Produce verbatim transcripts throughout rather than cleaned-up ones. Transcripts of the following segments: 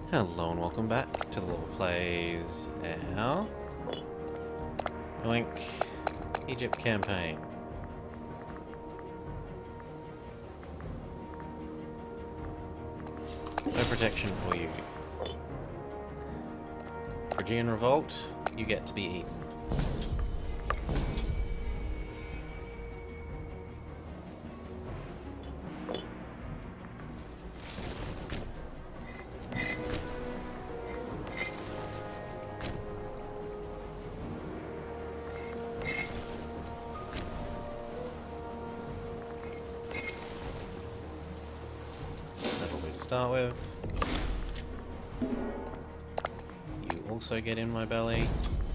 Hello and welcome back to the Level Plays now. Oink. Egypt campaign. No protection for you. Phrygian revolt, you get to be eaten. That'll do to start with. You also get in my belly.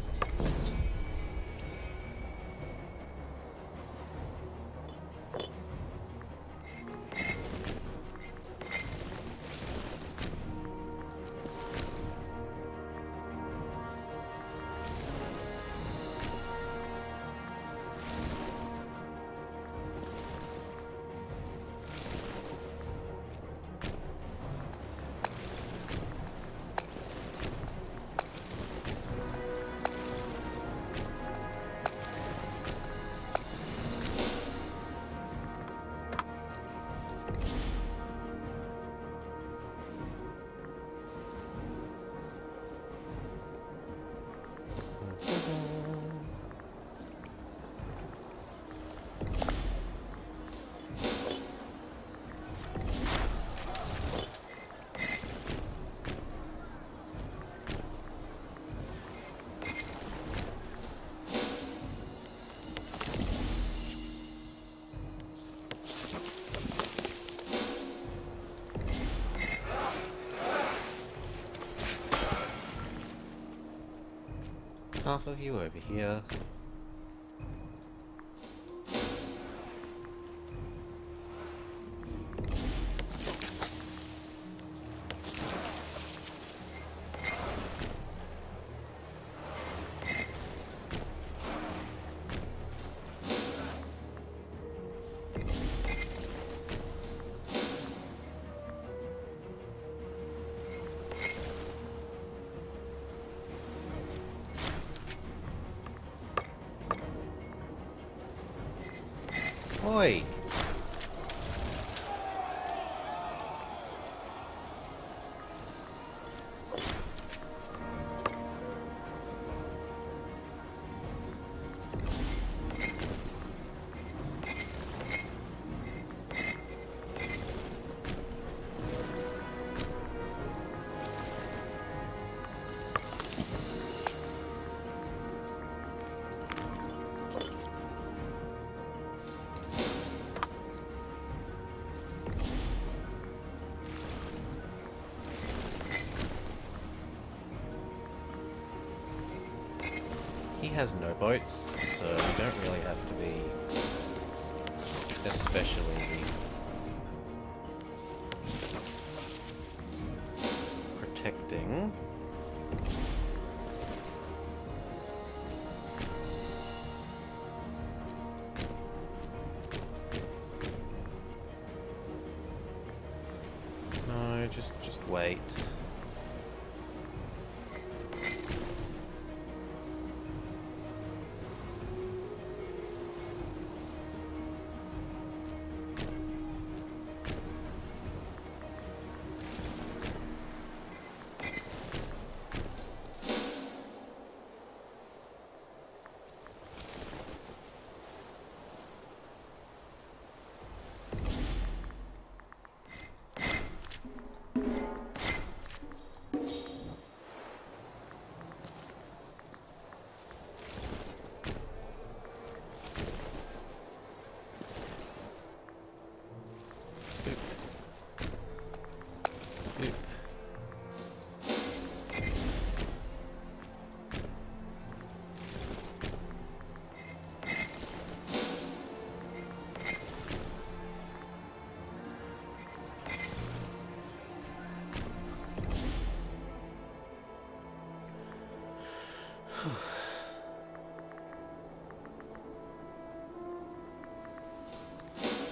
Half of you over here. Oi! He has no boats, so you don't really have to be especially protecting. No, just just wait.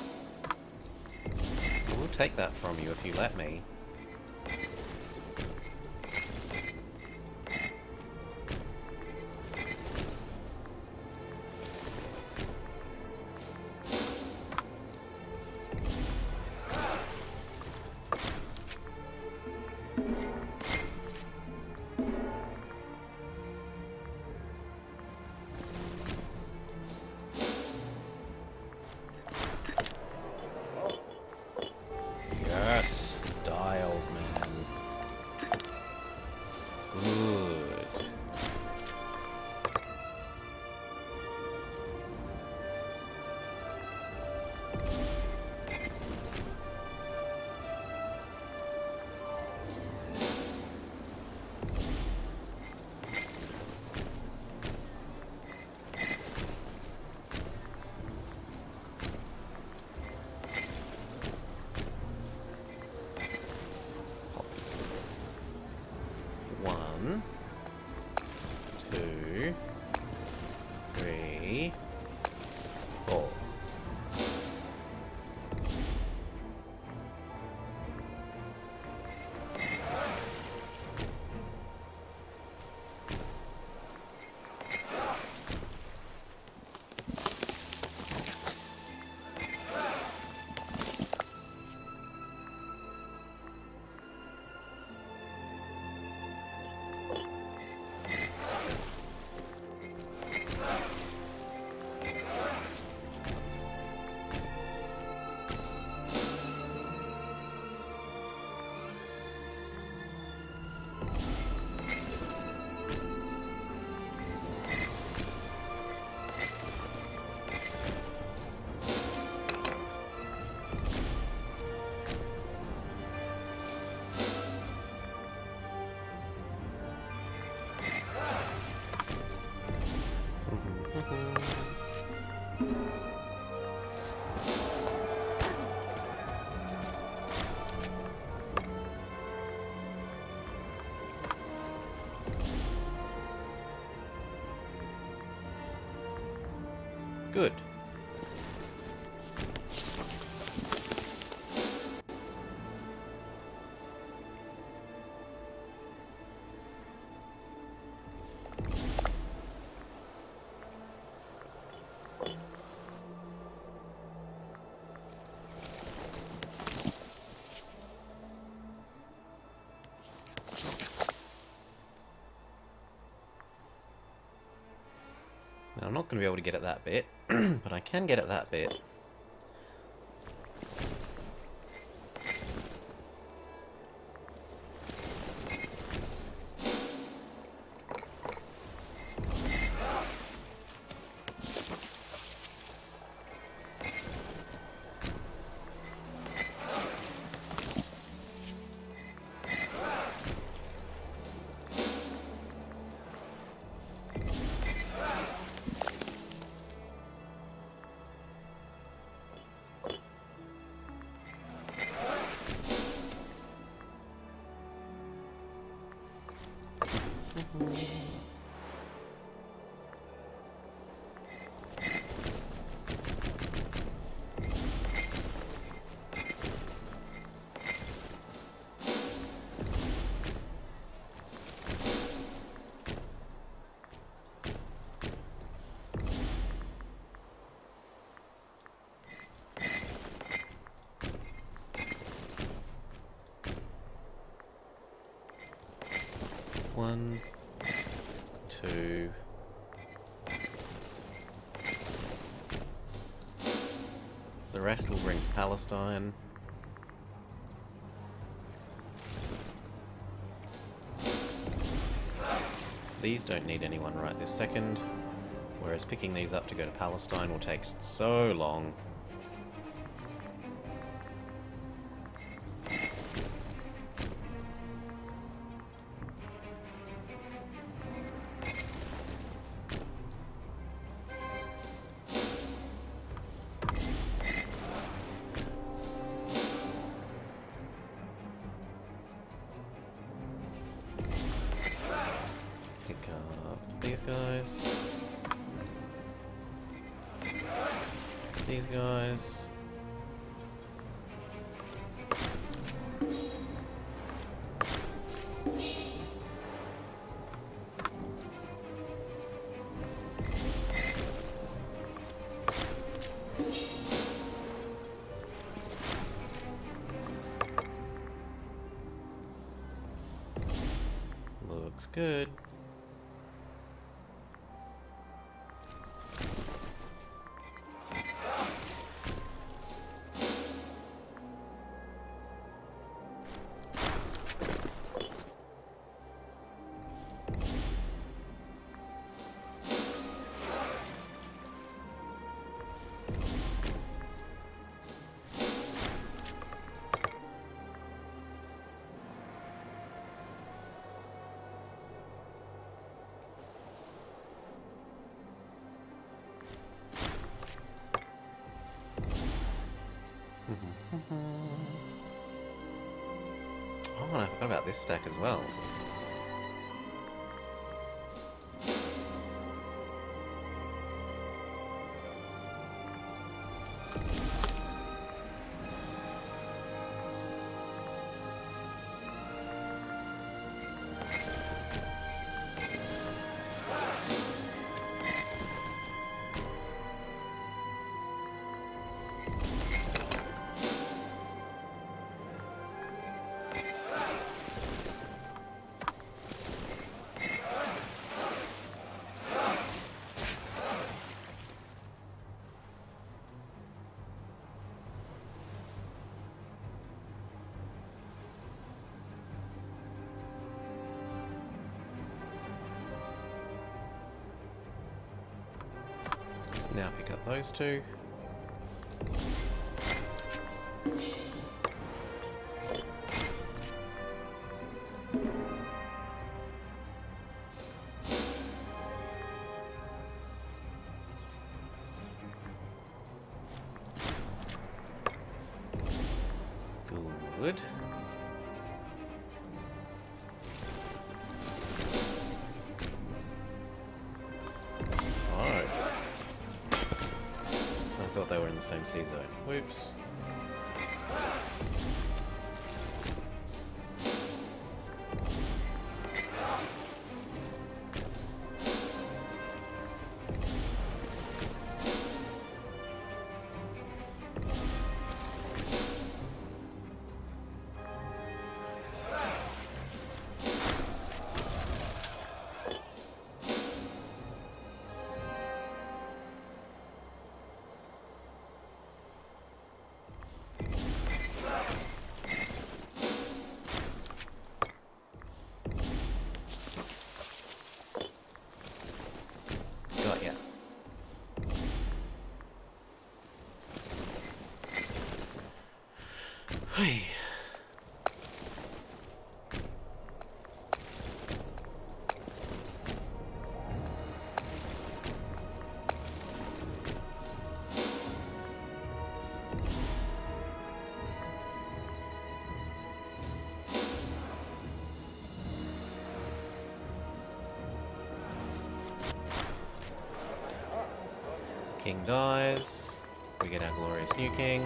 Take that from you if you let me. Yes, dialed, man. Good. One, two, three, four. Good. Now, I'm not going to be able to get at that bit, but I can get at that bit. One, two, the rest will bring to Palestine. These don't need anyone right this second, whereas picking these up to go to Palestine will take so long. Pick up these guys. These guys. Looks good. Oh, and I forgot about this stack as well. Now pick up those two. Good. They were in the same sea zone. Whoops. Got ya. Hey. King dies. We get our glorious new king.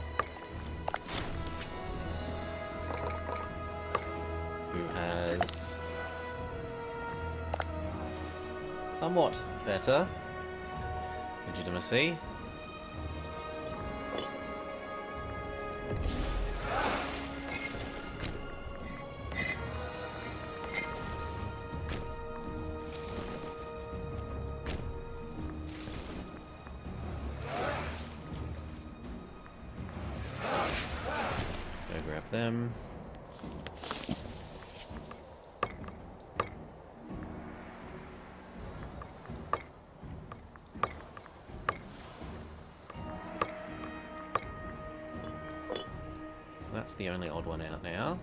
Who has somewhat better legitimacy. Them. So that's the only odd one out now.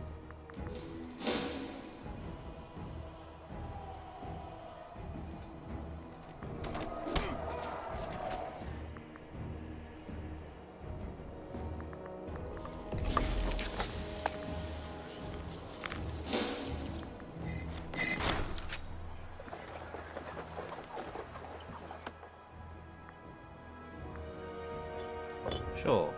Sure.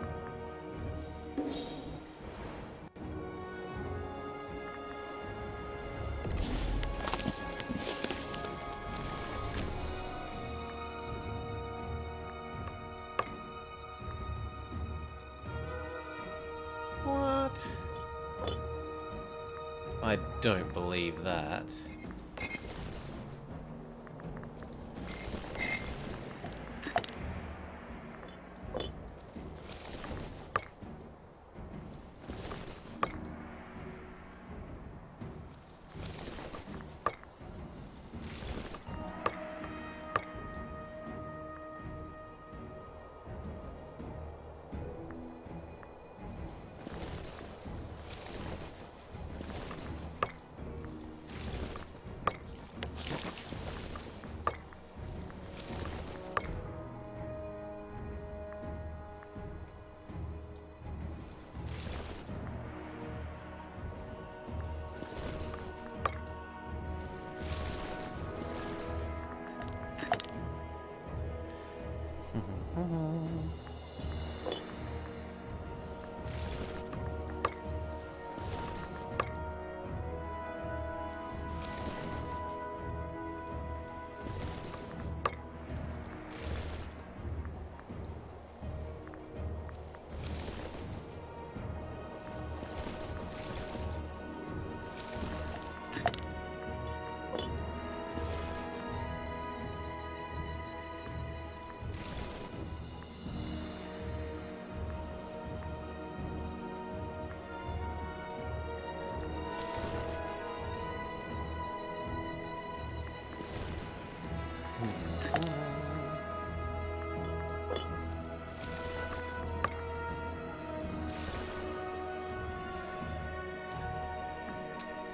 What? I don't believe that.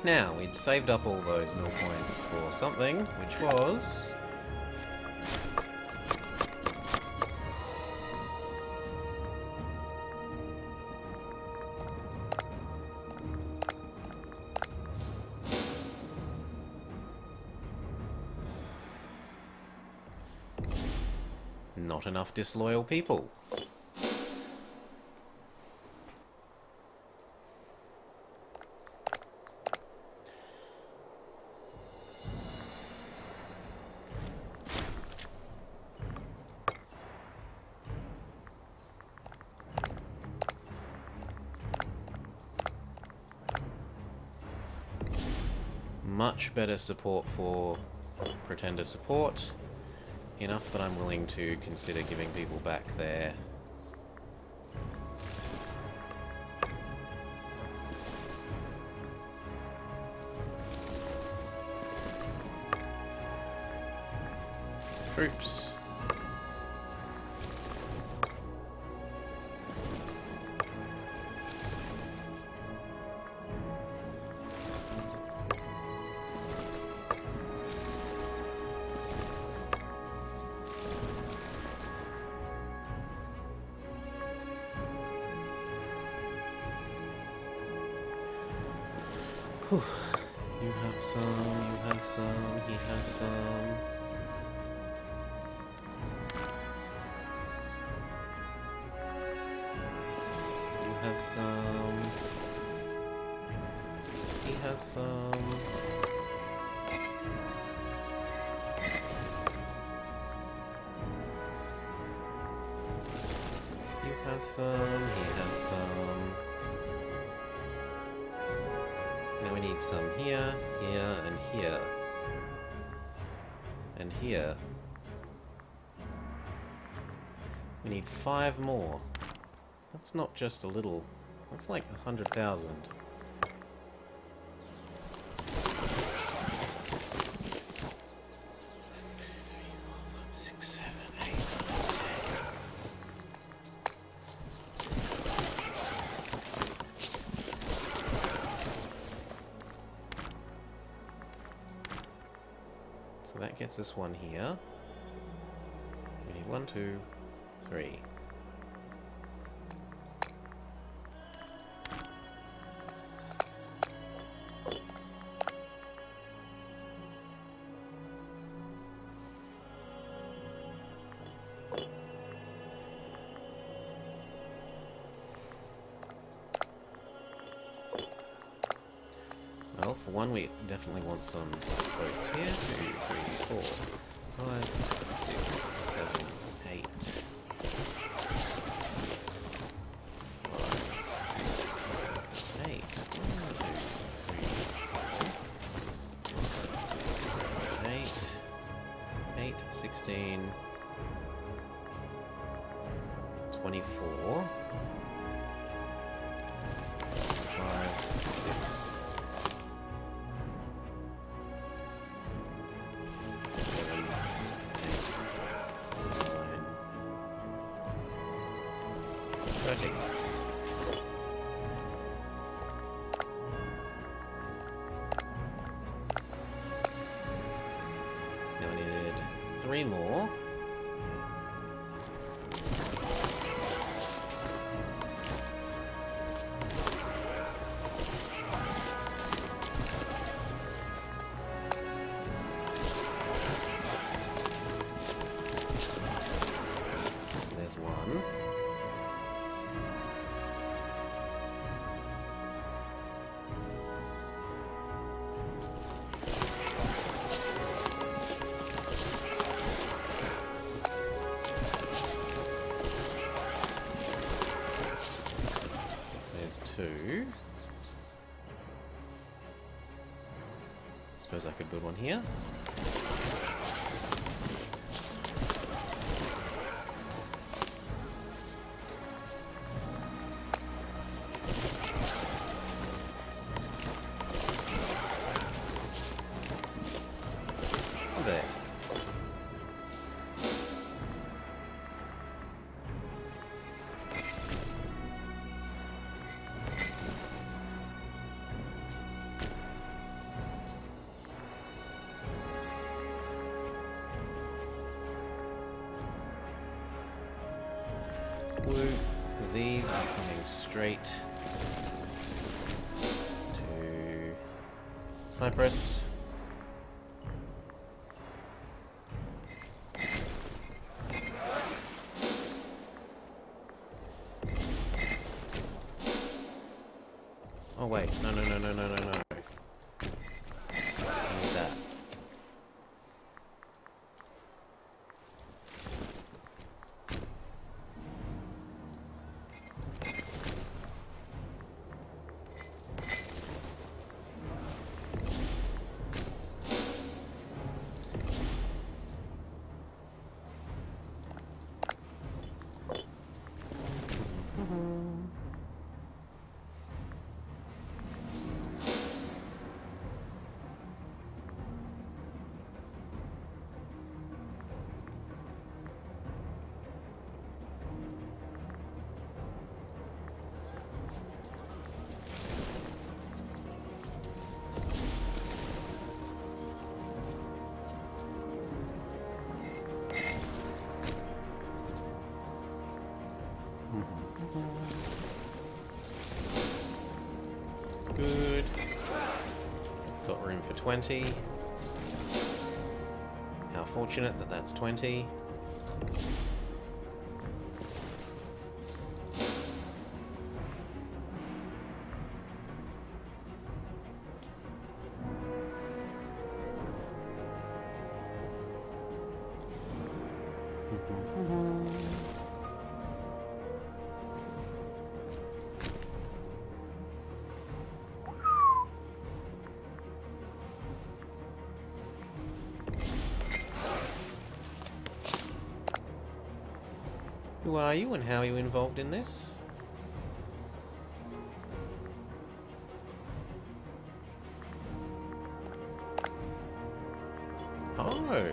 Now, we'd saved up all those mill points for something, which was... not enough disloyal people. Much better support for pretender support. Enough that I'm willing to consider giving people back their troops. Whew. You have some, you have some, he has some. You have some. He has some. You have some, he has some. Now we need some here, here, and here. And here. We need five more. That's not just a little. That's like a hundred thousand. Six, seven, eight, nine, ten. So that gets us one here. We need one, two, three. Well, for one, we definitely want some boats here. Two, three, four, five, six, seven, eight. Five, six, seven, eight. One, two, three, four, five, six, seven, eight. Eight, sixteen, twenty-four. Five, six. thirty. Now we needed three more. There's one. Two. Suppose I could build one here. There. Woo. These are coming straight to Cyprus. Oh wait, no, no, no, no, no, no, no. I need that. Good. Got room for twenty. How fortunate that that's twenty. Who are you and how are you involved in this? Oh. Well,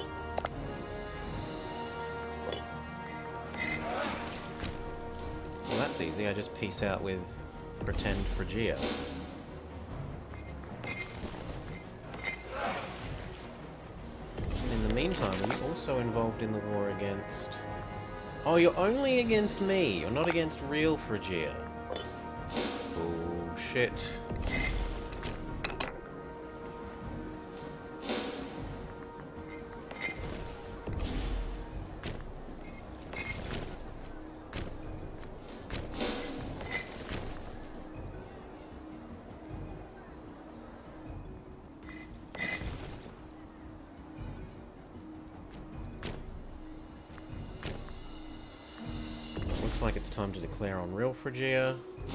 that's easy. I just peace out with pretend Phrygia. In the meantime, are you also involved in the war against... Oh, you're only against me. You're not against real Phrygia. Bullshit. Looks like it's time to declare on real Phrygia.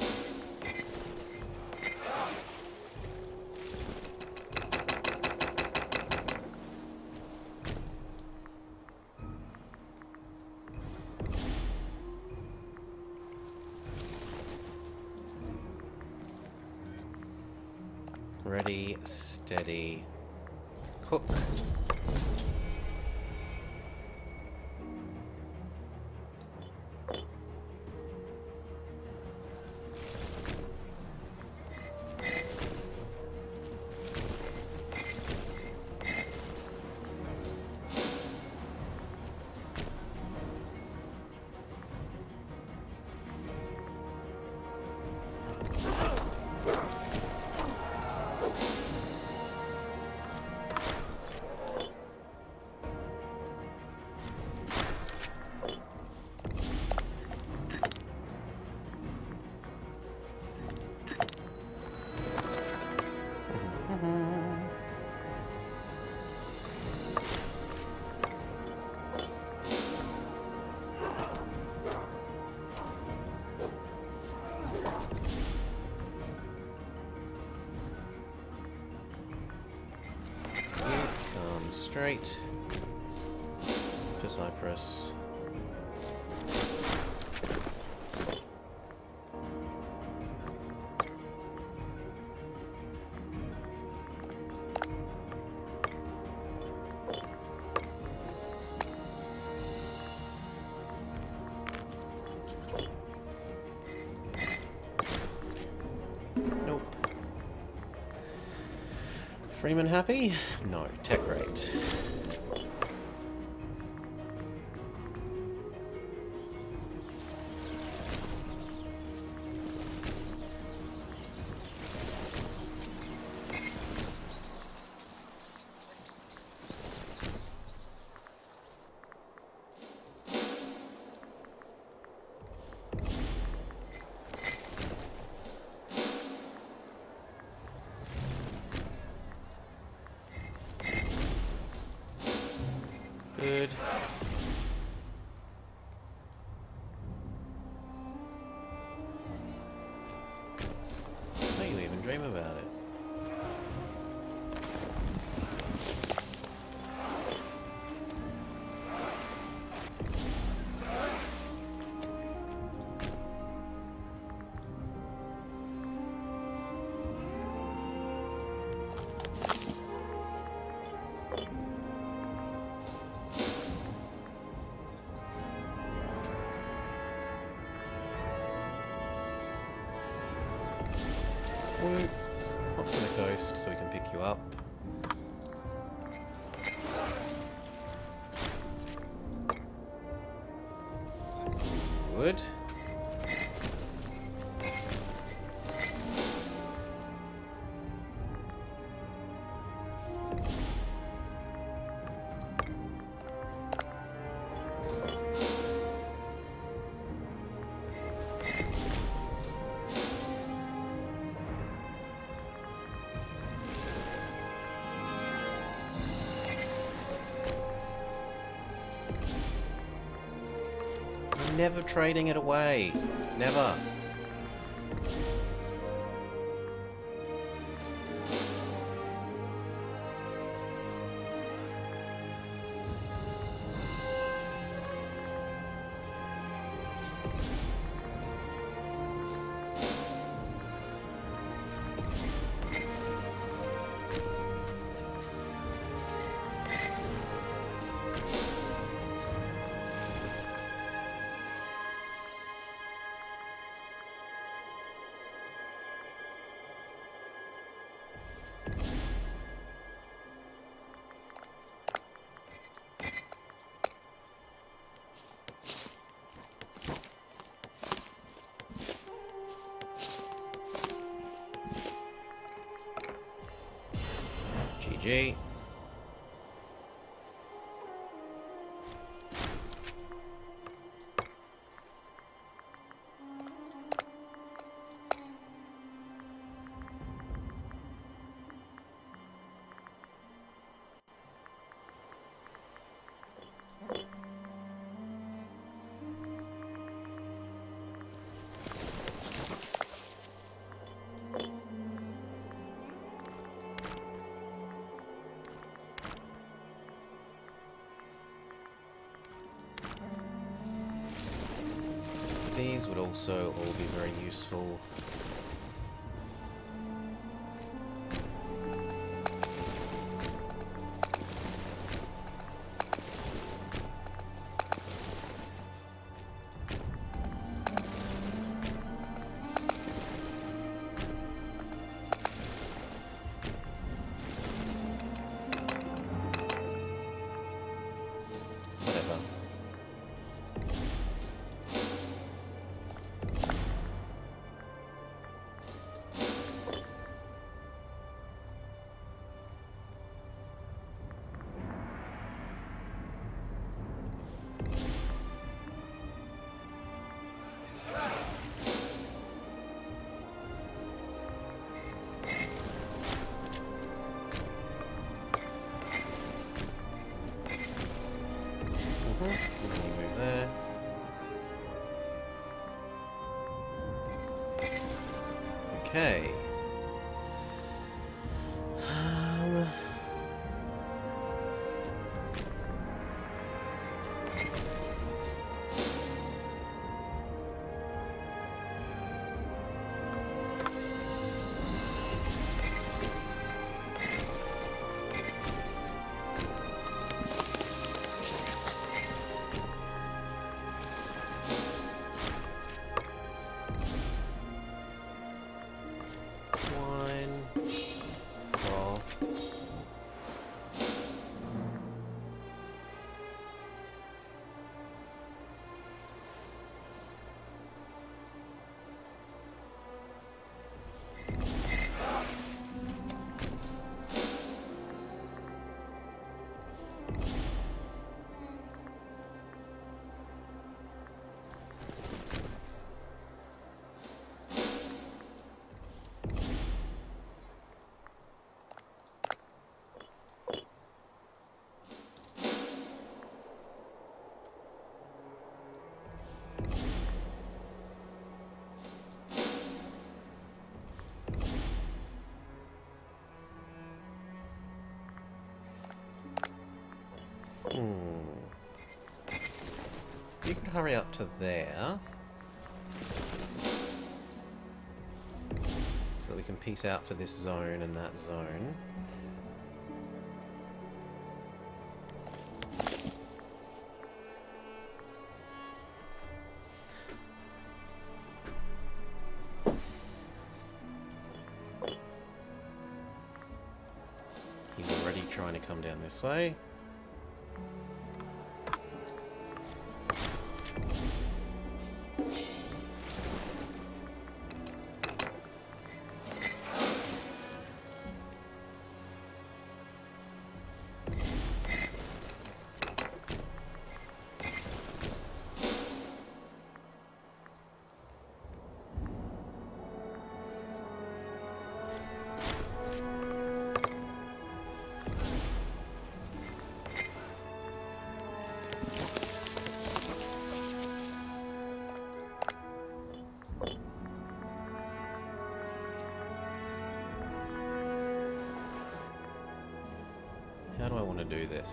Ready, steady, cook. Straight to Cyprus. Nope. Freeman happy? No. Tech rate. coast so we can pick you up. Wood. Never trading it away. Never. G G. These would also all be very useful. Move there. Okay. Um, Hmm. You could hurry up to there. So that we can piece out for this zone and that zone. He's already trying to come down this way. How do I want to do this?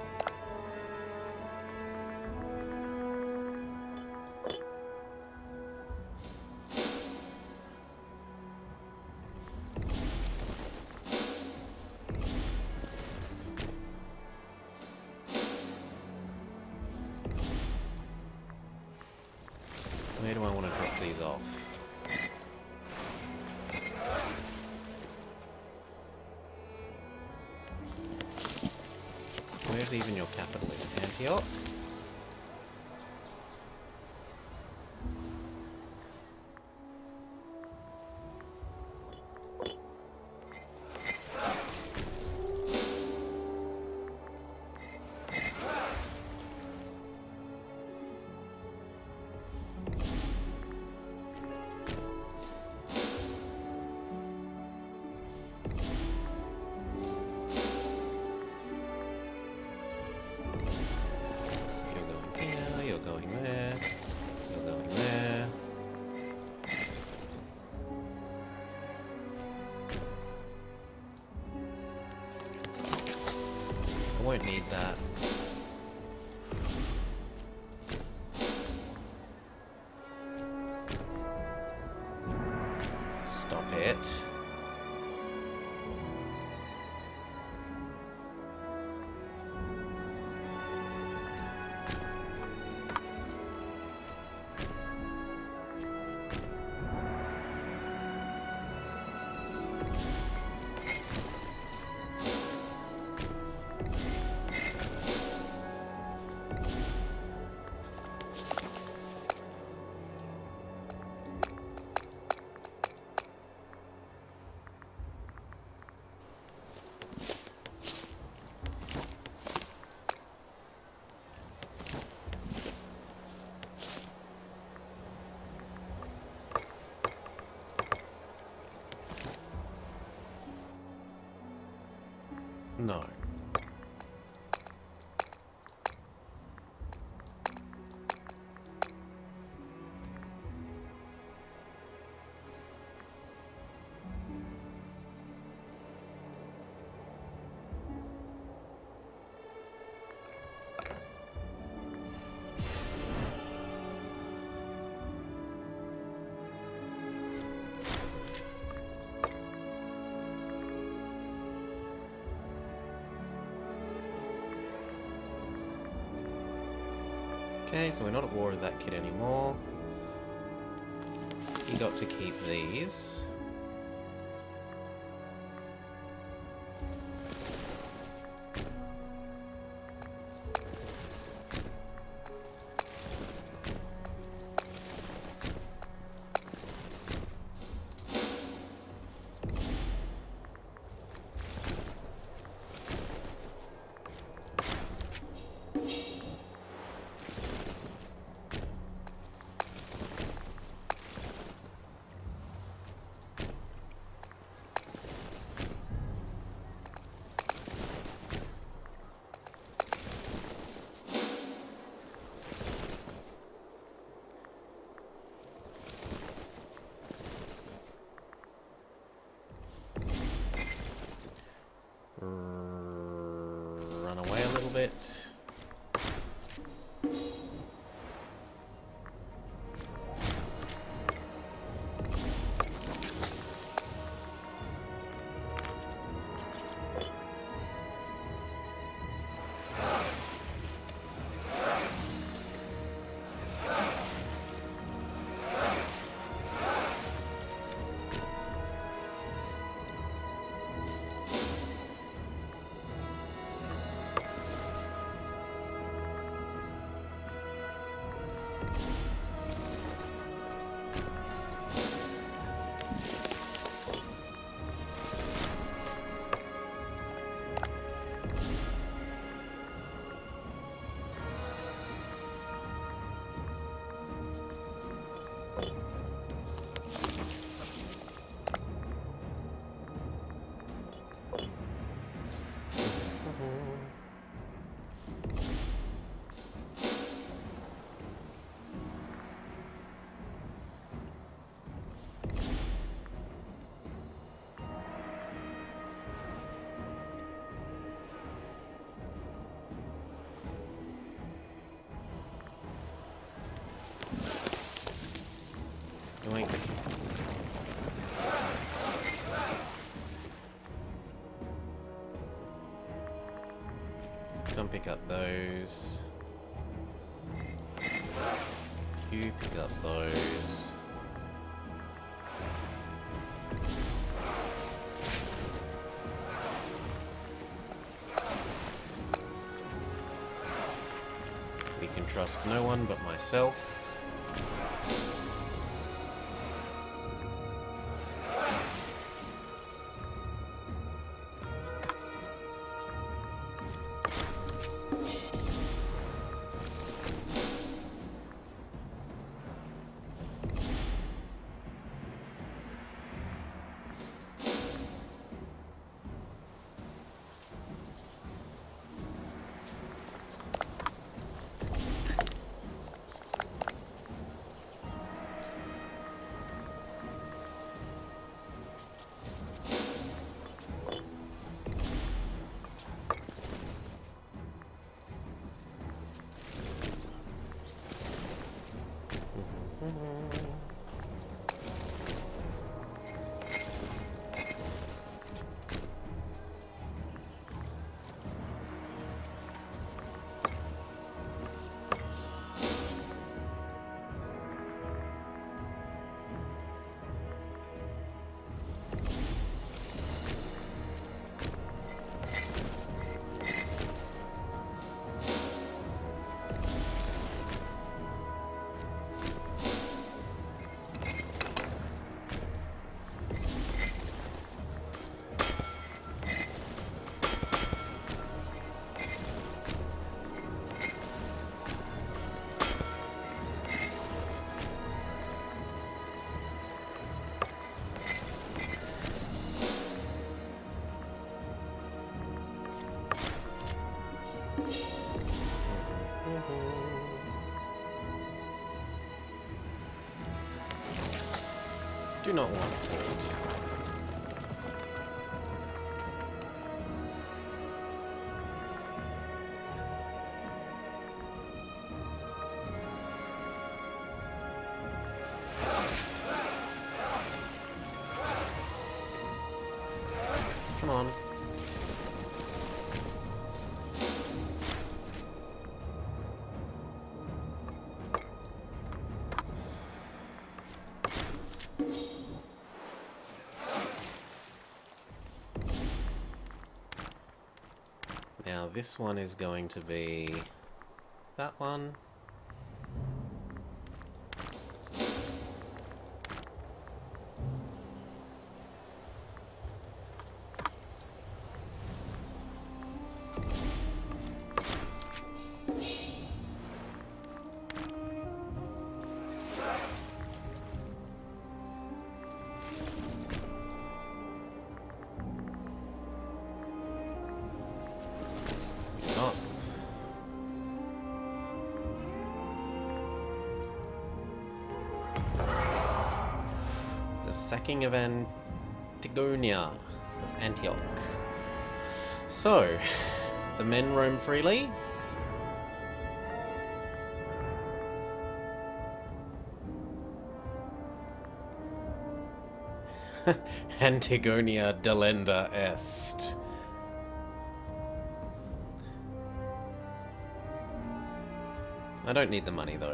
Where do I want to drop these off? Where's even your capital in Antioch? I won't need that. Stop it. No. Okay, so we're not at war with that kid anymore. He got to keep these. Run away a little bit. come pick up those. You pick up those. We can trust no one but myself. Do not want food. Come on. Now this one is going to be that one. Sacking of Antigonia of Antioch. So, the men roam freely. Antigonia delenda est. I don't need the money though.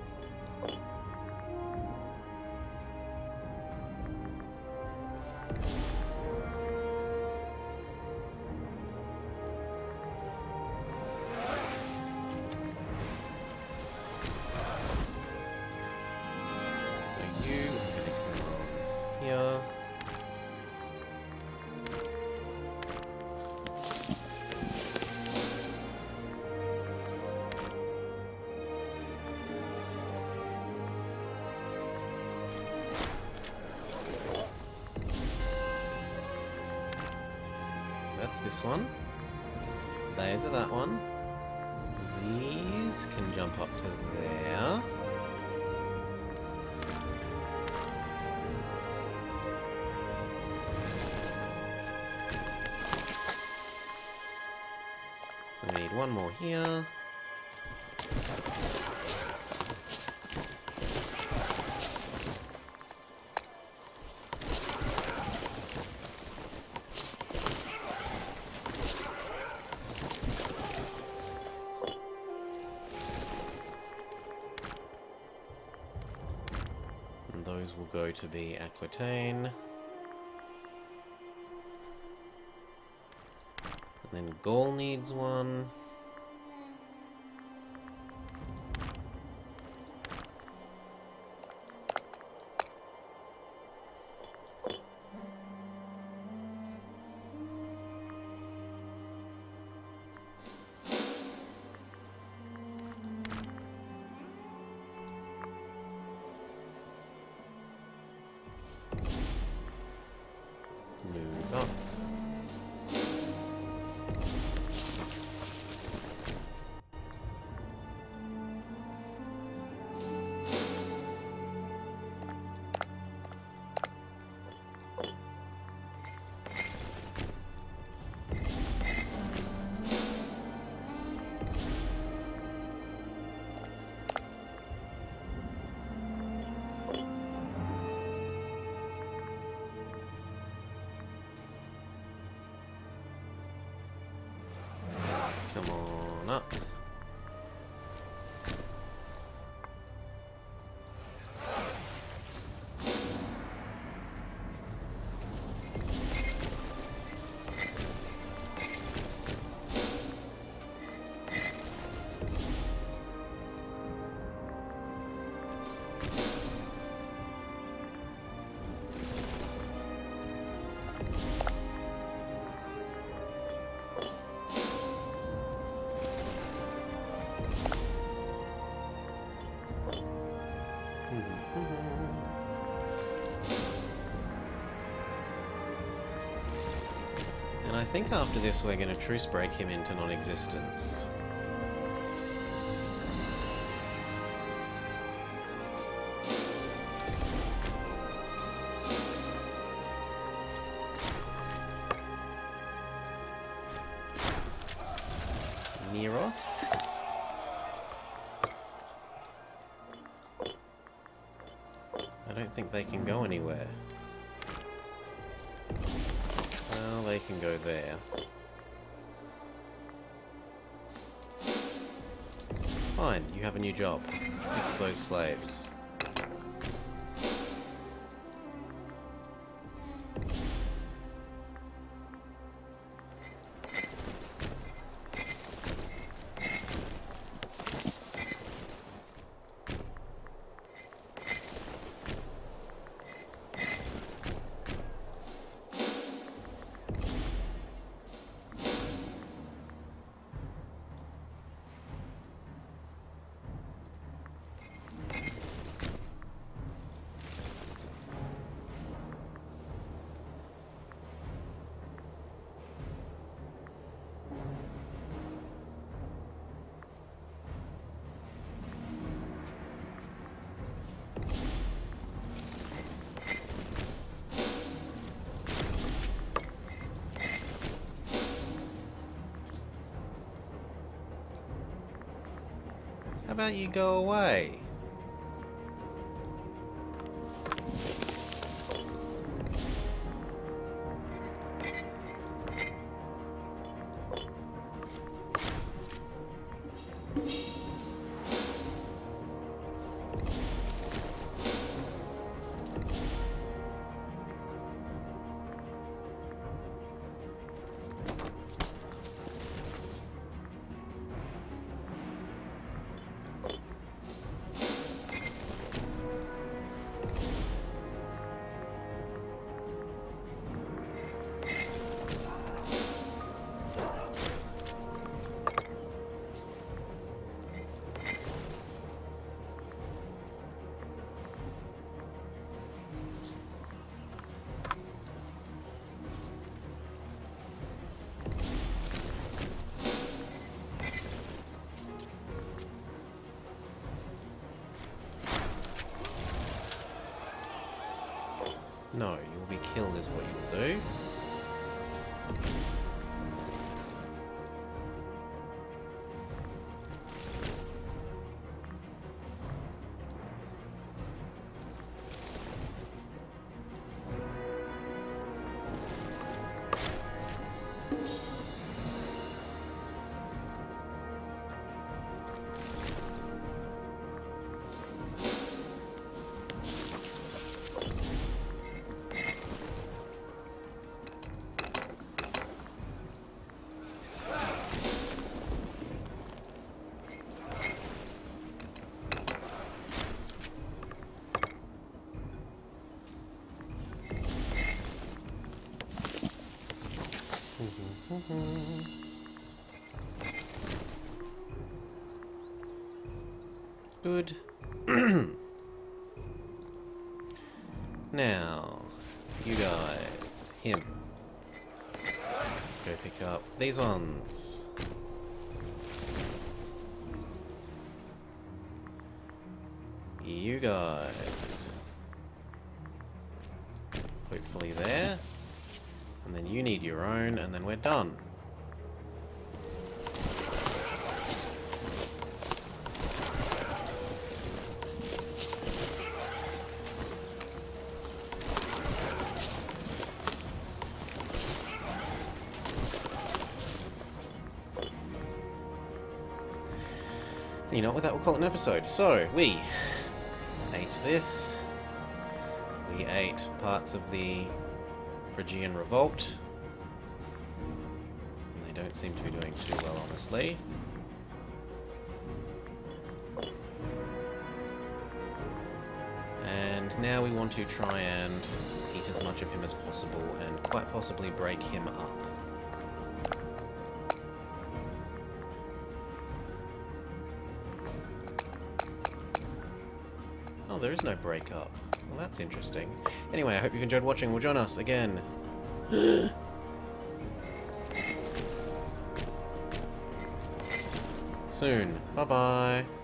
This one. These are that one. These can jump up to there. We need one more here. Those will go to be Aquitaine. And then Gaul needs one. Move on. Come on up. And I think after this we're going to truce break him into non-existence. Neros? I don't think they can go anywhere. Well, they can go there. Fine, you have a new job. Fix those slaves. How about you go away? No, you'll be killed is what you'll do. Good. Now, you guys, him. Go pick up these ones. You guys. Hopefully there. And then you need your own, and then we're done. You know what, that we'll call it an episode. So, we ate this. We ate parts of the Phrygian Revolt. And they don't seem to be doing too well, honestly. And now we want to try and eat as much of him as possible and quite possibly break him up. Oh, there is no breakup. Well, that's interesting. Anyway, I hope you've enjoyed watching. We'll join us again soon. Bye-bye.